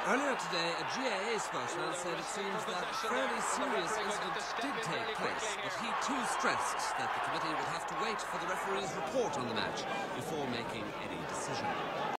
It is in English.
Earlier today, a GAA spokesman said it seems that a fairly serious incident did take place, but he too stressed that the committee would have to wait for the referee's report on the match before making any decision.